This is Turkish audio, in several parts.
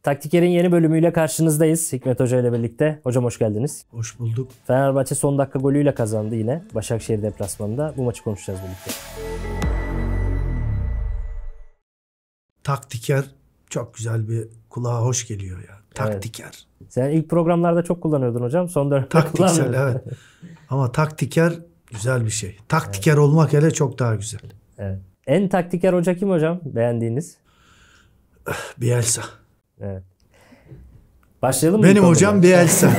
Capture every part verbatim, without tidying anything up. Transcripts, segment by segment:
Taktiker'in yeni bölümüyle karşınızdayız. Hikmet Hoca ile birlikte. Hocam hoş geldiniz. Hoş bulduk. Fenerbahçe son dakika golüyle kazandı yine. Başakşehir deplasmanında. Bu maçı konuşacağız birlikte. Taktiker çok güzel bir kulağa hoş geliyor ya. Taktiker. Evet. Sen ilk programlarda çok kullanıyordun hocam. Son dönemde Taktiksel evet. Ama taktiker güzel bir şey. Taktiker evet. olmak hele çok daha güzel. Evet. En taktiker hoca kim hocam? Beğendiğiniz? Bielsa. Evet. Başlayalım mı? Benim hocam Bielsa.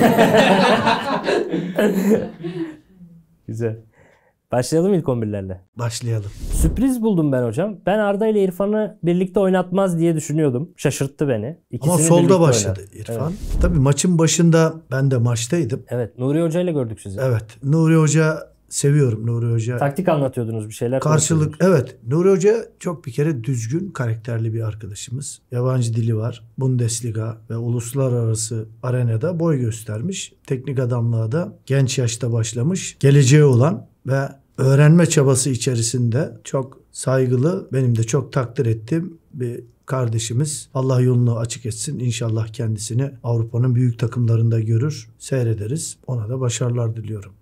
Güzel. Başlayalım ilk on birlerle. Başlayalım. Sürpriz buldum ben hocam. Ben Arda ile İrfan'ı birlikte oynatmaz diye düşünüyordum. Şaşırttı beni. İkisini Ama solda başladı oynadı. İrfan. Evet. Tabii maçın başında ben de maçtaydım. Evet. Nuri Hoca ile gördük sizi. Evet. Nuri Hoca seviyorum Nuri Hoca. Taktik anlatıyordunuz bir şeyler. Karşılık evet. Nuri Hoca çok bir kere düzgün, karakterli bir arkadaşımız. Yabancı dili var. Bundesliga ve uluslararası arenada boy göstermiş. Teknik adamlığa da genç yaşta başlamış. Geleceği olan ve öğrenme çabası içerisinde çok saygılı, benim de çok takdir ettiğim bir kardeşimiz. Allah yolunu açık etsin. İnşallah kendisini Avrupa'nın büyük takımlarında görür, seyrederiz. Ona da başarılar diliyorum.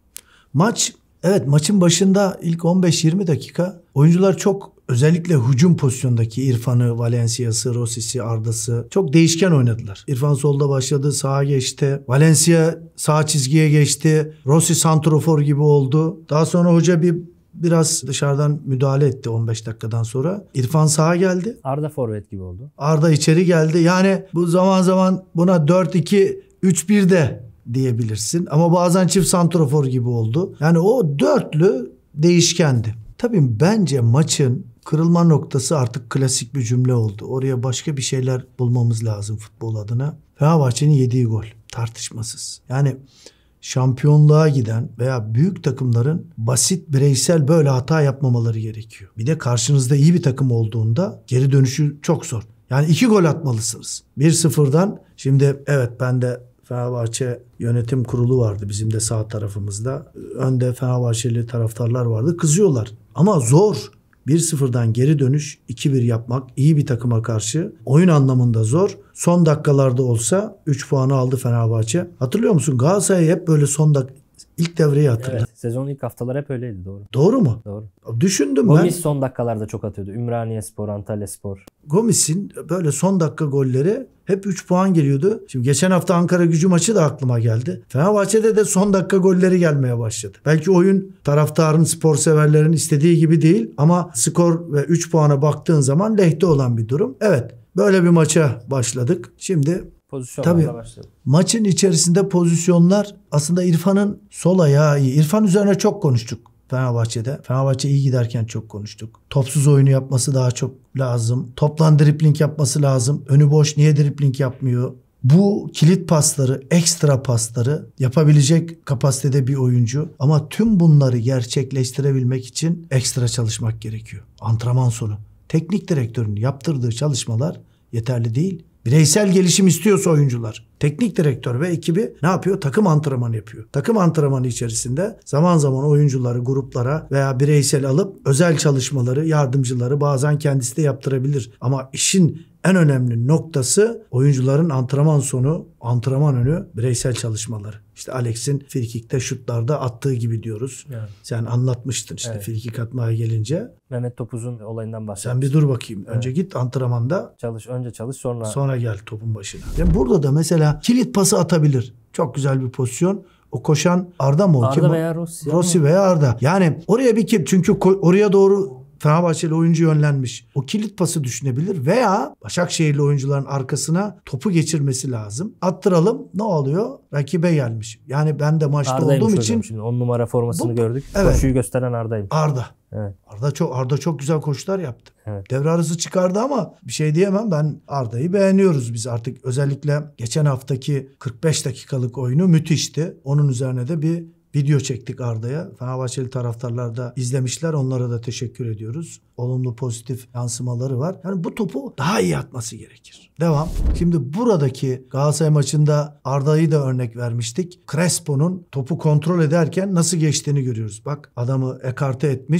Maç, evet maçın başında ilk on beş yirmi dakika oyuncular çok özellikle hücum pozisyondaki İrfan'ı, Valencia'sı, Rossi'si, Arda'sı çok değişken oynadılar. İrfan solda başladı, sağa geçti. Valencia sağ çizgiye geçti. Rossi santrofor gibi oldu. Daha sonra hoca bir biraz dışarıdan müdahale etti on beş dakikadan sonra. İrfan sağa geldi. Arda forvet gibi oldu. Arda içeri geldi. Yani bu zaman zaman buna dört iki üç bir de diyebilirsin. Ama bazen çift santrofor gibi oldu. Yani o dörtlü değişkendi. Tabii bence maçın kırılma noktası artık klasik bir cümle oldu. Oraya başka bir şeyler bulmamız lazım futbol adına. Fenerbahçe'nin yediği gol tartışmasız. Yani şampiyonluğa giden veya büyük takımların basit bireysel böyle hata yapmamaları gerekiyor. Bir de karşınızda iyi bir takım olduğunda geri dönüşü çok zor. Yani iki gol atmalısınız. bir sıfırdan şimdi evet ben de Fenerbahçe yönetim kurulu vardı bizim de sağ tarafımızda. Önde Fenerbahçeli taraftarlar vardı. Kızıyorlar. Ama zor. bir sıfırdan geri dönüş, iki bir yapmak iyi bir takıma karşı oyun anlamında zor. Son dakikalarda olsa üç puanı aldı Fenerbahçe. Hatırlıyor musun? Galatasaray hep böyle son dakika ilk devreyi hatırla. Evet, sezonun ilk haftaları hep öyleydi, doğru. Doğru mu? Doğru. Düşündüm Gomis ben. Gomis son dakikalarda çok atıyordu. Ümraniye-Spor, Antalya-Spor. Gomis'in böyle son dakika golleri hep üç puan geliyordu. Şimdi geçen hafta Ankara Gücü maçı da aklıma geldi. Fenerbahçe'de de son dakika golleri gelmeye başladı. Belki oyun taraftarın, spor severlerin istediği gibi değil ama skor ve üç puana baktığın zaman lehte olan bir durum. Evet, böyle bir maça başladık. Şimdi pozisyonlarla başladı. Maçın içerisinde pozisyonlar aslında İrfan'ın sol ayağı iyi. İrfan üzerine çok konuştuk Fenerbahçe'de. Fenerbahçe iyi giderken çok konuştuk. Topsuz oyunu yapması daha çok lazım. Toplan dribling yapması lazım. Önü boş niye dribling yapmıyor? Bu kilit pasları, ekstra pasları yapabilecek kapasitede bir oyuncu. Ama tüm bunları gerçekleştirebilmek için ekstra çalışmak gerekiyor. Antrenman sonu. Teknik direktörün yaptırdığı çalışmalar yeterli değil. Bireysel gelişim istiyorsa oyuncular, teknik direktör ve ekibi ne yapıyor? Takım antrenmanı yapıyor. Takım antrenmanı içerisinde zaman zaman oyuncuları gruplara veya bireysel alıp özel çalışmaları, yardımcıları bazen kendisi de yaptırabilir. Ama işin en önemli noktası oyuncuların antrenman sonu, antrenman önü bireysel çalışmaları. İşte Alex'in frikikte, şutlarda attığı gibi diyoruz. Evet. Sen anlatmıştın işte evet. Frikik atmaya gelince. Mehmet Topuz'un olayından bahsettim. Sen bir dur bakayım. Evet. Önce git antrenmanda. Çalış, önce çalış sonra. Sonra gel topun başına. Yani burada da mesela kilit pası atabilir. Çok güzel bir pozisyon. O koşan Arda mı o? Arda kim? veya Rossi. Rossi veya Arda. Yani oraya bir kim? Çünkü oraya doğru Fenerbahçeli oyuncu yönlenmiş. O kilit pası düşünebilir veya Başakşehirli oyuncuların arkasına topu geçirmesi lazım. Attıralım. Ne oluyor? Rakibe gelmiş. Yani ben de maçta Arda'ymış olduğum hocam. için Şimdi on numara formasını bu, gördük. Evet. Koşuyu gösteren Arda'ymış. Arda. Evet. Arda çok Arda çok güzel koşular yaptı. Evet. Devre arası çıkardı ama bir şey diyemem. Ben Arda'yı beğeniyoruz biz artık. Özellikle geçen haftaki kırk beş dakikalık oyunu müthişti. Onun üzerine de bir video çektik Arda'ya. Fenerbahçeli taraftarlar da izlemişler. Onlara da teşekkür ediyoruz. Olumlu pozitif yansımaları var. Yani bu topu daha iyi atması gerekir. Devam. Şimdi buradaki Galatasaray maçında Arda'yı da örnek vermiştik. Crespo'nun topu kontrol ederken nasıl geçtiğini görüyoruz. Bak adamı ekarte etmiş.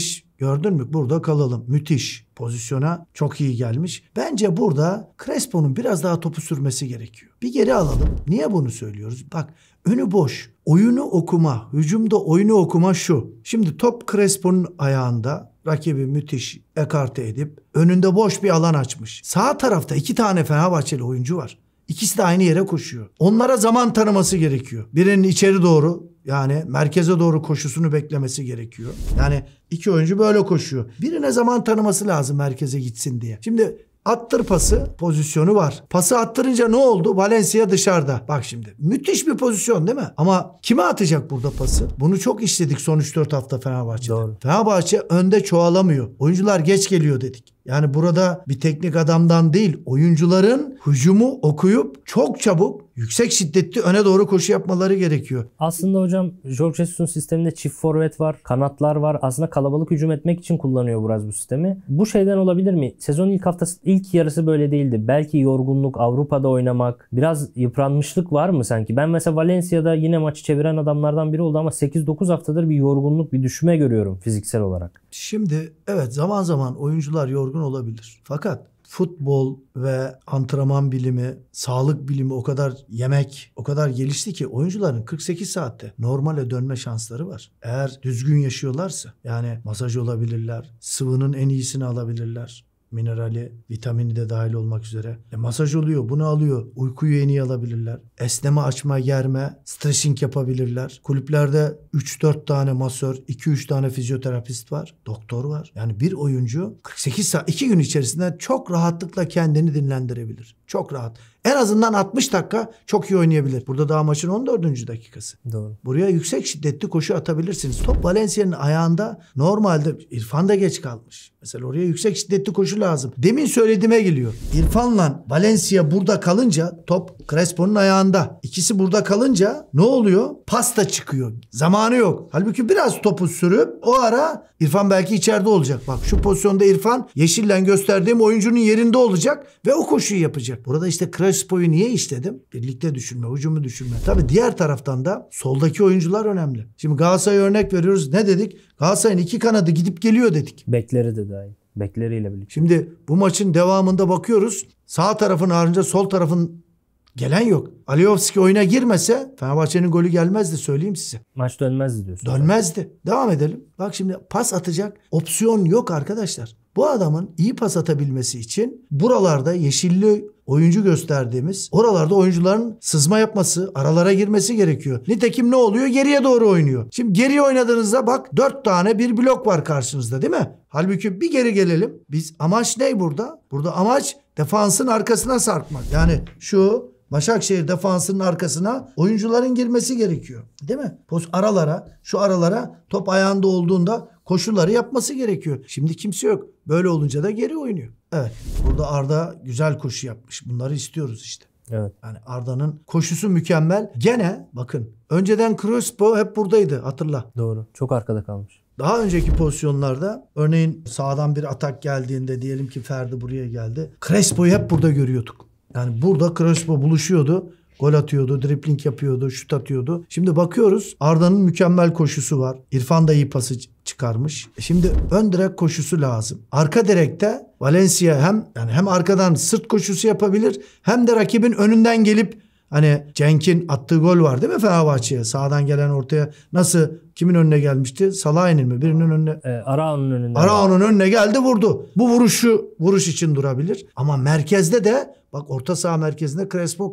Gördün mü? Burada kalalım. Müthiş. Pozisyona çok iyi gelmiş. Bence burada Crespo'nun biraz daha topu sürmesi gerekiyor. Bir geri alalım. Niye bunu söylüyoruz? Bak, önü boş. Oyunu okuma, hücumda oyunu okuma şu. Şimdi top Crespo'nun ayağında. Rakibi müthiş ekarte edip önünde boş bir alan açmış. Sağ tarafta iki tane Fenerbahçeli oyuncu var. İkisi de aynı yere koşuyor. Onlara zaman tanıması gerekiyor. Birinin içeri doğru, yani merkeze doğru koşusunu beklemesi gerekiyor. Yani iki oyuncu böyle koşuyor. Birine zaman tanıması lazım merkeze gitsin diye. Şimdi attır pası, pozisyonu var. Pası attırınca ne oldu? Valencia dışarıda. Bak şimdi. Müthiş bir pozisyon değil mi? Ama kime atacak burada pası? Bunu çok işledik son üç dört hafta Fenerbahçe'de. Doğru. Fenerbahçe önde çoğalamıyor. Oyuncular geç geliyor dedik. Yani burada bir teknik adamdan değil, oyuncuların hücumu okuyup çok çabuk, yüksek şiddetli öne doğru koşu yapmaları gerekiyor. Aslında hocam Jorge Jesus'un sisteminde çift forvet var, kanatlar var. Aslında kalabalık hücum etmek için kullanıyor biraz bu sistemi. Bu şeyden olabilir mi? Sezonun ilk haftası, ilk yarısı böyle değildi. Belki yorgunluk, Avrupa'da oynamak, biraz yıpranmışlık var mı sanki? Ben mesela Valencia'da yine maçı çeviren adamlardan biri oldu ama sekiz dokuz haftadır bir yorgunluk, bir düşme görüyorum fiziksel olarak. Şimdi evet, zaman zaman oyuncular yorgun olabilir. Fakat futbol ve antrenman bilimi, sağlık bilimi o kadar yemek, o kadar gelişti ki oyuncuların kırk sekiz saatte normale dönme şansları var. Eğer düzgün yaşıyorlarsa, yani masaj olabilirler, sıvının en iyisini alabilirler. Minerali, vitamini de dahil olmak üzere. E, masaj oluyor, bunu alıyor. Uykuyu en iyi alabilirler. Esneme, açma, germe, stretching yapabilirler. Kulüplerde üç dört tane masör, iki üç tane fizyoterapist var. Doktor var. Yani bir oyuncu kırk sekiz saat, iki gün içerisinde çok rahatlıkla kendini dinlendirebilir. Çok rahat. En azından altmış dakika çok iyi oynayabilir. Burada daha maçın on dördüncü dakikası. Doğru. Buraya yüksek şiddetli koşu atabilirsiniz. Top Valencia'nın ayağında, normalde İrfan da geç kalmış. Mesela oraya yüksek şiddetli koşu lazım. Demin söylediğime geliyor. İrfan'la Valencia burada kalınca top Crespo'nun ayağında. İkisi burada kalınca ne oluyor? Pasta çıkıyor. Zamanı yok. Halbuki biraz topu sürüp o ara İrfan belki içeride olacak. Bak şu pozisyonda İrfan yeşille gösterdiğim oyuncunun yerinde olacak ve o koşuyu yapacak. Burada işte Crespo'yu niye işledim? Birlikte düşünme, hücumu düşünme. Tabii diğer taraftan da soldaki oyuncular önemli. Şimdi Galatasaray'a örnek veriyoruz. Ne dedik? Galatasaray'ın iki kanadı gidip geliyor dedik. Bekleri de dahil. Bekleriyle birlikte. Şimdi bu maçın devamında bakıyoruz. Sağ tarafın haricinde sol tarafın gelen yok. Aliyovski oyuna girmese Fenerbahçe'nin golü gelmezdi, söyleyeyim size. Maç dönmezdi diyorsun. Dönmezdi. Devam edelim. Bak şimdi pas atacak opsiyon yok arkadaşlar. Bu adamın iyi pas atabilmesi için buralarda yeşilli oyuncu gösterdiğimiz, oralarda oyuncuların sızma yapması, aralara girmesi gerekiyor. Nitekim ne oluyor? Geriye doğru oynuyor. Şimdi geriye oynadığınızda bak dört tane bir blok var karşınızda değil mi? Halbuki bir geri gelelim. Biz amaç ne burada? Burada amaç defansın arkasına sarkmak. Yani şu Başakşehir defansının arkasına oyuncuların girmesi gerekiyor. Değil mi? Poz aralara, şu aralara top ayağında olduğunda koşuları yapması gerekiyor. Şimdi kimse yok. Böyle olunca da geri oynuyor. Evet. Burada Arda güzel koşu yapmış. Bunları istiyoruz işte. Evet. Yani Arda'nın koşusu mükemmel. Gene bakın önceden Crespo hep buradaydı, hatırla. Doğru. Çok arkada kalmış. Daha önceki pozisyonlarda örneğin sağdan bir atak geldiğinde, diyelim ki Ferdi buraya geldi. Crespo'yu hep burada görüyorduk. Yani burada Crespo buluşuyordu. Gol atıyordu, dribling yapıyordu, şut atıyordu. Şimdi bakıyoruz Arda'nın mükemmel koşusu var. İrfan da iyi pası çıkarmış. Şimdi ön direk koşusu lazım. Arka direkte Valencia hem yani hem arkadan sırt koşusu yapabilir hem de rakibin önünden gelip, hani Cenk'in attığı gol var değil mi Fenerbahçe'ye? Sağdan gelen ortaya nasıl, kimin önüne gelmişti? Salah'ın mi? Birinin önüne. E, Arao'nun önüne. Arao'nun önüne geldi, vurdu. Bu vuruşu vuruş için durabilir. Ama merkezde de bak, orta saha merkezinde Crespo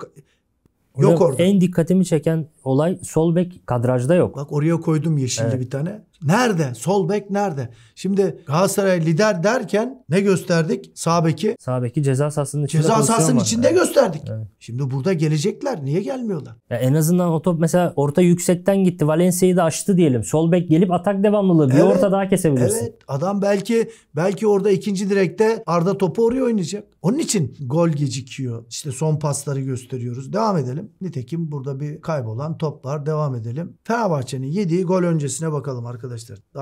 yok Hocam, orada. en dikkatimi çeken olay sol bek kadrajda yok. Bak oraya koydum yeşilli evet. bir tane. Nerede? Sol bek nerede? Şimdi Galatasaray lider derken ne gösterdik? Sağ beki. Sağ beki ceza sahasının içinde. Ceza sahasının içinde evet. gösterdik. Evet. Şimdi burada gelecekler. Niye gelmiyorlar? Ya en azından o top mesela orta yüksekten gitti. Valencia'yı da açtı diyelim. Sol bek gelip atak devamlılığı. Bir evet, orta daha kesebilirsin. Evet. Adam belki belki orada ikinci direkte Arda topu oraya oynayacak. Onun için gol gecikiyor. İşte son pasları gösteriyoruz. Devam edelim. Nitekim burada bir kaybolan top var. Devam edelim. Fenerbahçe'nin yediği gol öncesine bakalım arkadaşlar. Daha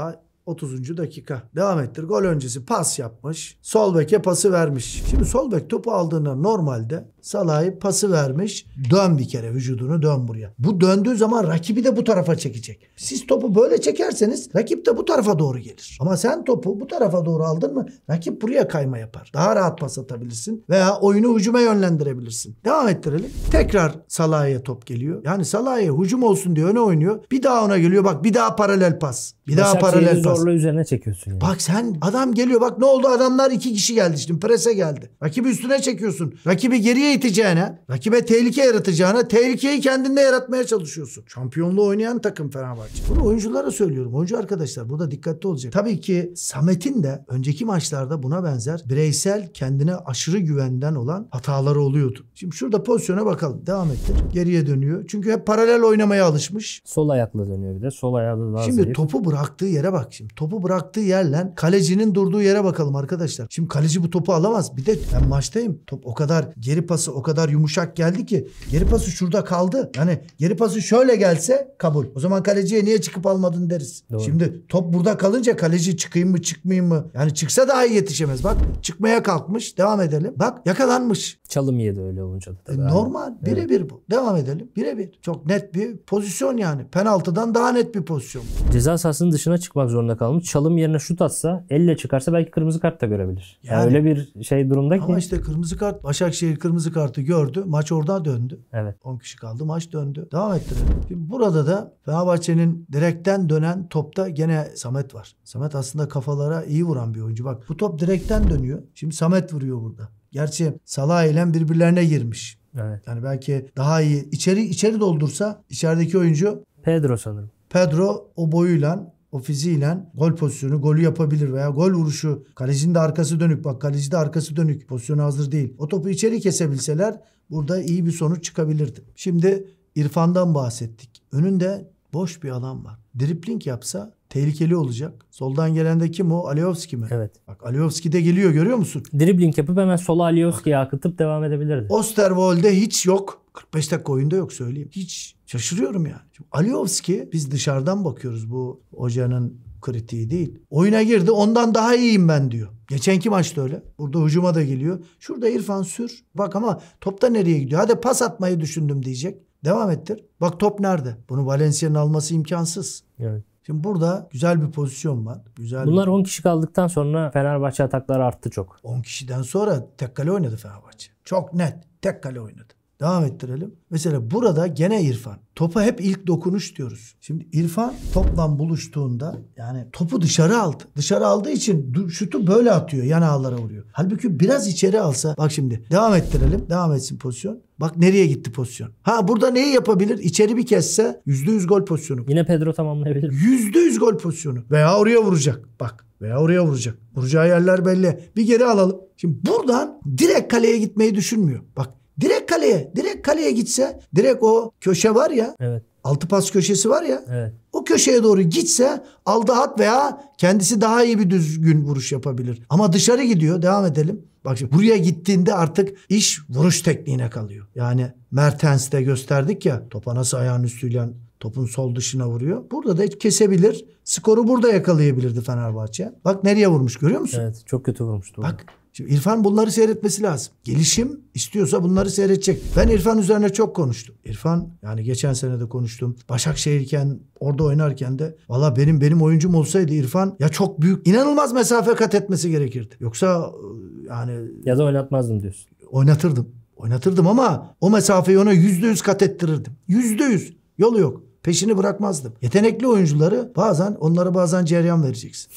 otuzuncu dakika. Devam ettir. Gol öncesi pas yapmış. Sol beke pası vermiş. Şimdi sol bek topu aldığında normalde Salah'ı pası vermiş. Dön bir kere, vücudunu dön buraya. Bu döndüğü zaman rakibi de bu tarafa çekecek. Siz topu böyle çekerseniz rakip de bu tarafa doğru gelir. Ama sen topu bu tarafa doğru aldın mı rakip buraya kayma yapar. Daha rahat pas atabilirsin veya oyunu hücuma yönlendirebilirsin. Devam ettirelim. Tekrar Salah'a top geliyor. Yani Salah'a hücum olsun diye öne oynuyor. Bir daha ona geliyor. Bak bir daha paralel pas. Bir daha paralel pas. Zorla üzerine çekiyorsun yani. Bak sen adam geliyor. Bak ne oldu? Adamlar iki kişi geldi şimdi. Prese geldi. Rakibi üstüne çekiyorsun. Rakibi geriye iteceğine, rakibe tehlike yaratacağına, tehlikeyi kendinde yaratmaya çalışıyorsun. Şampiyonluğu oynayan takım Fenerbahçe. Bunu oyunculara söylüyorum. Oyuncu arkadaşlar burada dikkatli olacak. Tabii ki Samet'in de önceki maçlarda buna benzer bireysel kendine aşırı güvenden olan hataları oluyordu. Şimdi şurada pozisyona bakalım. Devam ettir. Geriye dönüyor. Çünkü hep paralel oynamaya alışmış. Sol ayakla dönüyor bir de. Sol ayağı da daha Şimdi zayıf. topu bıraktığı yere bak şimdi. Topu bıraktığı yerle kalecinin durduğu yere bakalım arkadaşlar. Şimdi kaleci bu topu alamaz. Bir de ben maçtayım. Top o kadar geri pası o kadar yumuşak geldi ki geri pası şurada kaldı. Yani geri pası şöyle gelse kabul. O zaman kaleciye niye çıkıp almadın deriz. Doğru. Şimdi top burada kalınca kaleci çıkayım mı çıkmayayım mı? Yani çıksa daha iyi yetişemez. Bak çıkmaya kalkmış. Devam edelim. Bak yakalanmış. Çalım yedi öyle olunca da. E, normal. Birebir evet. Bu. Devam edelim. Birebir. Çok net bir pozisyon yani. Penaltıdan daha net bir pozisyon. Ceza sahasının dışına çıkmak zorunda kalmış. Çalım yerine şut atsa, elle çıkarsa belki kırmızı kart da görebilir. Yani, yani öyle bir şey durumda ki. Ama işte kırmızı kart. Başakşehir kırmızı kartı gördü. Maç orada döndü. Evet. on kişi kaldı. Maç döndü. Devam ettirelim. Şimdi burada da Fenerbahçe'nin direkten dönen topta gene Samet var. Samet aslında kafalara iyi vuran bir oyuncu. Bak bu top direkten dönüyor. Şimdi Samet vuruyor burada. Gerçi Salah ile birbirlerine girmiş. Evet. Yani belki daha iyi içeri içeri doldursa içerideki oyuncu Pedro sanırım. Pedro o boyuyla o fiziğiyle gol pozisyonu golü yapabilir veya gol vuruşu kalecinin de arkası dönük bak kaleci de arkası dönük pozisyonu hazır değil. O topu içeri kesebilseler burada iyi bir sonuç çıkabilirdi. Şimdi İrfan'dan bahsettik. Önünde boş bir alan var. Dribling yapsa tehlikeli olacak. Soldan gelen de kim o? Alioski mi? Evet. Bak Alioski de geliyor görüyor musun? Dribling yapıp hemen sola Alioski'ye akıtıp devam edebilirdi. Osterwold'de hiç yok. kırk beş dakika oyunda yok söyleyeyim. Hiç şaşırıyorum yani. Şimdi Alioski biz dışarıdan bakıyoruz bu hocanın kritiği değil. Oyuna girdi ondan daha iyiyim ben diyor. Geçenki maçta öyle. Burada hücuma da geliyor. Şurada İrfan sür. Bak ama topta nereye gidiyor? Hadi pas atmayı düşündüm diyecek. Devam ettir. Bak top nerede? Bunu Valencia'nın alması imkansız. Evet. Şimdi burada güzel bir pozisyon var. Güzel. Bunlar bir... on kişi kaldıktan sonra Fenerbahçe atakları arttı çok. on kişiden sonra tek kale oynadı Fenerbahçe. Çok net. Tek kale oynadı. Devam ettirelim. Mesela burada gene İrfan. Topa hep ilk dokunuş diyoruz. Şimdi İrfan topla buluştuğunda yani topu dışarı aldı. Dışarı aldığı için şutu böyle atıyor. Yan ağlara vuruyor. Halbuki biraz içeri alsa. Bak şimdi devam ettirelim. Devam etsin pozisyon. Bak nereye gitti pozisyon. Ha burada neyi yapabilir? İçeri bir kesse yüzde yüz gol pozisyonu. Yine Pedro tamamlayabilir. yüzde yüz gol pozisyonu. Veya oraya vuracak. Bak. Veya oraya vuracak. Vuracağı yerler belli. Bir geri alalım. Şimdi buradan direkt kaleye gitmeyi düşünmüyor. Bak. Direkt kaleye, direkt kaleye gitse, direkt o köşe var ya, evet. altı pas köşesi var ya, evet. o köşeye doğru gitse aldı hat veya kendisi daha iyi bir düzgün vuruş yapabilir. Ama dışarı gidiyor, devam edelim. Bak şimdi buraya gittiğinde artık iş vuruş tekniğine kalıyor. Yani Mertens'te gösterdik ya, topa nasıl ayağın üstüyle topun sol dışına vuruyor. Burada da kesebilir. Skoru burada yakalayabilirdi Fenerbahçe. Bak nereye vurmuş görüyor musun? Evet, çok kötü vurmuştu. Bak. Şimdi İrfan bunları seyretmesi lazım. Gelişim istiyorsa bunları seyredecek. Ben İrfan üzerine çok konuştum. İrfan yani geçen sene de konuştum. Başakşehir'ken orada oynarken de valla benim benim oyuncum olsaydı İrfan ya çok büyük inanılmaz mesafe kat etmesi gerekirdi. Yoksa yani ya da oynatmazdım diyorsun. Oynatırdım. Oynatırdım ama o mesafeyi ona yüzde yüz kat ettirirdim. Yüzde yüz. Yolu yok. Peşini bırakmazdım. Yetenekli oyuncuları bazen onlara bazen cereyan vereceksin.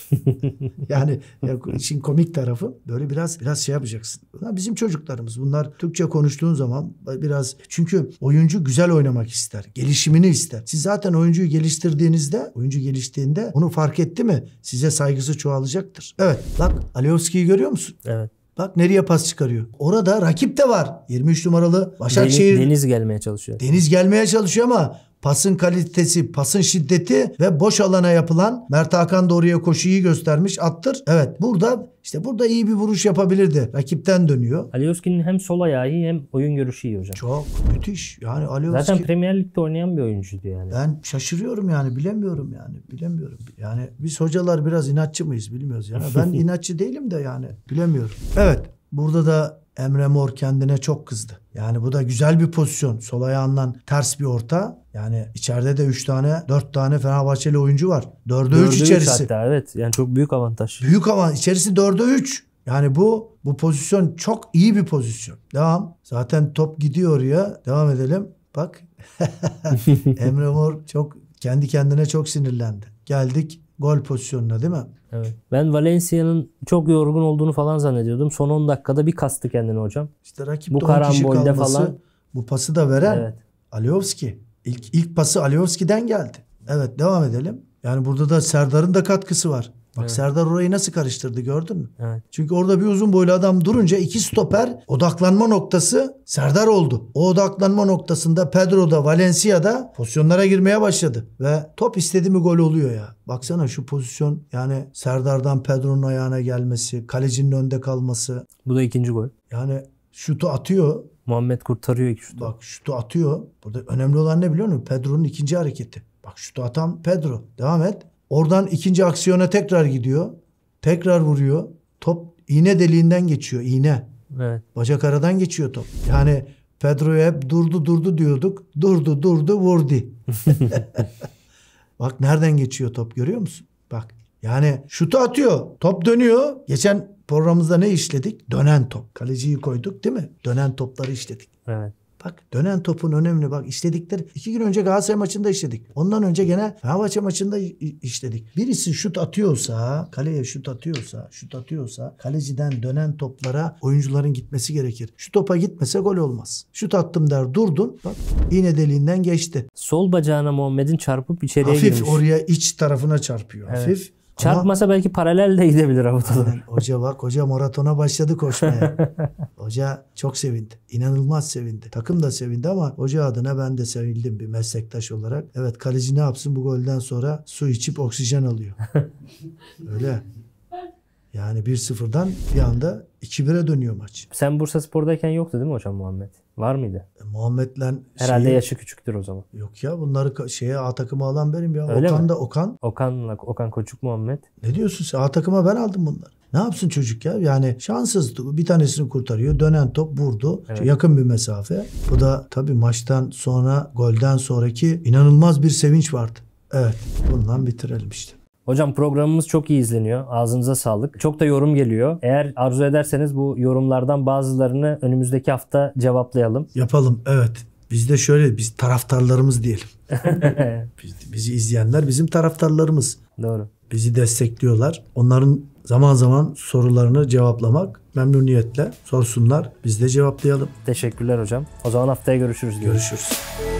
Yani ya, işin komik tarafı böyle biraz biraz şey yapacaksın. Bunlar bizim çocuklarımız. Bunlar Türkçe konuştuğun zaman biraz çünkü oyuncu güzel oynamak ister. Gelişimini ister. Siz zaten oyuncuyu geliştirdiğinizde, oyuncu geliştiğinde onu fark etti mi size saygısı çoğalacaktır. Evet. Bak Alioski'yi görüyor musun? Evet. Bak nereye pas çıkarıyor. Orada rakip de var. yirmi üç numaralı Başakşehir. Deniz, Deniz gelmeye çalışıyor. Deniz gelmeye çalışıyor ama pasın kalitesi, pasın şiddeti ve boş alana yapılan, Mert Hakan da oraya koşuyu göstermiş, attır. Evet, burada işte burada iyi bir vuruş yapabilirdi. Rakipten dönüyor. Alioski'nin hem sol ayağı iyi hem oyun görüşü iyi hocam. Çok müthiş. Yani Alioski Zaten Premier Lig'de oynayan bir oyuncuydu yani. Ben şaşırıyorum yani, bilemiyorum yani. Bilemiyorum. Yani biz hocalar biraz inatçı mıyız bilmiyoruz yani. Ben inatçı değilim de yani bilemiyorum. Evet, burada da Emre Mor kendine çok kızdı. Yani bu da güzel bir pozisyon. Sol ayağından ters bir orta. Yani içeride de üç tane, dört tane Fenerbahçeli oyuncu var. dörde üç içerisi. Hatta evet. Yani çok büyük avantaj. Büyük avantaj. İçerisi dörde üç. Yani bu bu pozisyon çok iyi bir pozisyon. Devam. Zaten top gidiyor oraya. Devam edelim. Bak. Emre Mor çok kendi kendine çok sinirlendi. Geldik gol pozisyonuna, değil mi? Evet. Ben Valencia'nın çok yorgun olduğunu falan zannediyordum. Son on dakikada bir kastı kendini hocam. İşte rakip bu karambolde falan. Bu pası da veren evet. Alioski. İlk, ilk pası Alioski'den geldi. Evet, devam edelim. Yani burada da Serdar'ın da katkısı var. Bak evet. Serdar orayı nasıl karıştırdı, gördün mü? Evet. Çünkü orada bir uzun boylu adam durunca iki stoper odaklanma noktası Serdar oldu. O odaklanma noktasında Pedro da Valencia'da pozisyonlara girmeye başladı. Ve top istedi mi gol oluyor ya. Baksana şu pozisyon, yani Serdar'dan Pedro'nun ayağına gelmesi, kalecinin önde kalması. Bu da ikinci gol. Yani şutu atıyor. Muhammed kurtarıyor iki şutu. Bak şutu atıyor. Burada önemli olan ne biliyor musun? Pedro'nun ikinci hareketi. Bak şutu atan Pedro. Devam et. Oradan ikinci aksiyona tekrar gidiyor. Tekrar vuruyor. Top iğne deliğinden geçiyor. İğne. Evet. Bacak aradan geçiyor top. Yani Pedro'ya hep durdu durdu diyorduk. Durdu durdu vurdu. Bak nereden geçiyor top, görüyor musun? Bak yani şutu atıyor. Top dönüyor. Geçen programımızda ne işledik? Dönen top. Kaleciyi koyduk değil mi? Dönen topları işledik. Evet. Bak dönen topun önemli, bak işledikleri. İki gün önce Galatasaray maçında işledik. Ondan önce gene Fenerbahçe maçında işledik. Birisi şut atıyorsa, kaleye şut atıyorsa, şut atıyorsa kaleciden dönen toplara oyuncuların gitmesi gerekir. Şu topa gitmese gol olmaz. Şut attım der, durdun. Bak iğne deliğinden geçti. Sol bacağına Muhammed'in çarpıp içeriye hafif girmiş. Oraya iç tarafına çarpıyor. Evet. Hafif. Çarpmasa ama belki paralel de gidebilir avutolar. Hoca bak, hoca maratona başladı koşmaya. Hoca çok sevindi. İnanılmaz sevindi. Takım da sevindi ama hoca adına ben de sevindim bir meslektaş olarak. Evet, kaleci ne yapsın bu golden sonra? Su içip oksijen alıyor. Öyle. Yani bir sıfırdan bir anda iki bire dönüyor maç. Sen Bursaspor'dayken yoktu değil mi hocam Muhammed? Var mıydı? E, Muhammed'le herhalde şeyi, yaşı küçüktür o zaman. Yok ya, bunları şeye A takıma alan benim ya. Öyle Okan mi? da Okan. Okan'la Okan Koçuk Muhammed. Ne diyorsun sen? A takıma ben aldım bunları. Ne yapsın çocuk ya? Yani şanssız, bir tanesini kurtarıyor. Dönen top vurdu. Evet. Yakın bir mesafe. Bu da tabii maçtan sonra, golden sonraki inanılmaz bir sevinç vardı. Evet. Bundan bitirelim işte. Hocam programımız çok iyi izleniyor. Ağzınıza sağlık. Çok da yorum geliyor. Eğer arzu ederseniz bu yorumlardan bazılarını önümüzdeki hafta cevaplayalım. Yapalım. Evet. Biz de şöyle, biz taraftarlarımız diyelim. biz, bizi izleyenler bizim taraftarlarımız. Doğru. Bizi destekliyorlar. Onların zaman zaman sorularını cevaplamak memnuniyetle sorsunlar. Biz de cevaplayalım. Teşekkürler hocam. O zaman haftaya görüşürüz. Görüşürüz.